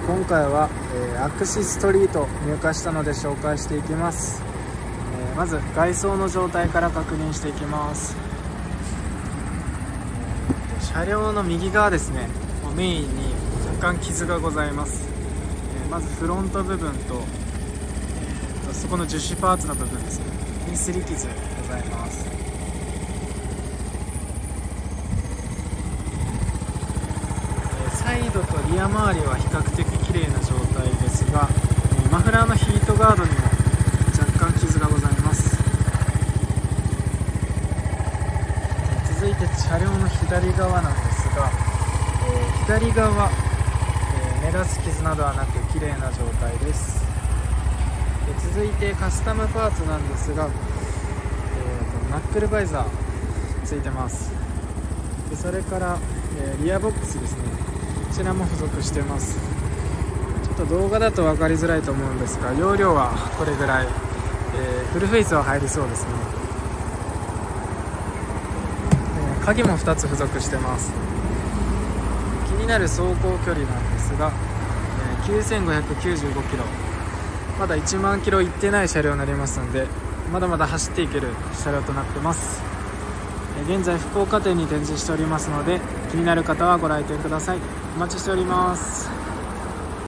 今回は、アクシストリート入荷したので紹介していきます。まず外装の状態から確認していきます。車両の右側ですね、メインに若干傷がございます。まずフロント部分と、そこの樹脂パーツの部分ですねに擦り傷ございます。サイドとリア周りは比較的綺麗な状態ですが、マフラーのヒートガードにも若干傷がございます。続いて車両の左側なんですが、左側、目立つ傷などはなく綺麗な状態です。続いてカスタムパーツなんですが、ナックルバイザーついてます。でそれから、リアボックスですね、こちらも付属してます。ちょっと動画だと分かりづらいと思うんですが、容量はこれぐらい、フルフェイスは入りそうですね。鍵も2つ付属してます。気になる走行距離なんですが、9595キロ、まだ1万キロいってない車両になりますので、まだまだ走っていける車両となってます。現在福岡店に展示しておりますので、気になる方はご来店ください。お待ちしております。